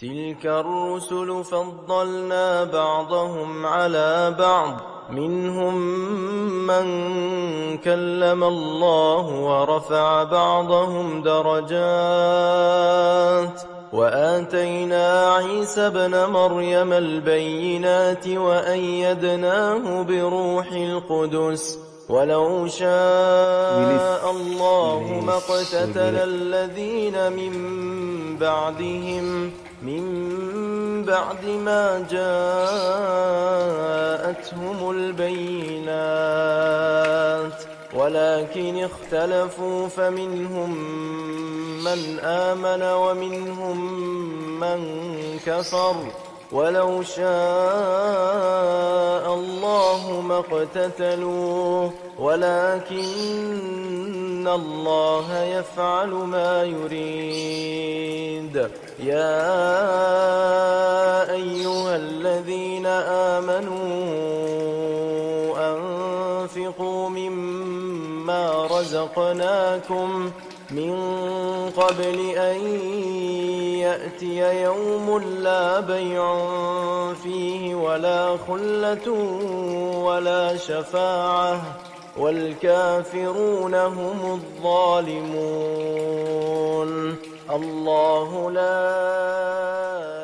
تلك الرسل فضلنا بعضهم على بعض منهم من كلم الله ورفع بعضهم درجات وآتينا عيسى ابن مريم البينات وأيدناه بروح القدس ولو شاء الله ما اقتتل الذين من بعد ما جاءتهم البينات ولكن اختلفوا فمنهم من آمن ومنهم من كفر ولو شاء الله ما اقتتلوا ولكن الله يفعل ما يريد. يا أيها الذين آمنوا أنفقوا مما رزقناكم من قبل أن يأتي يوم لا بيع فيه ولا خلة ولا شفاعة والكافرون هم الظالمون. الله لا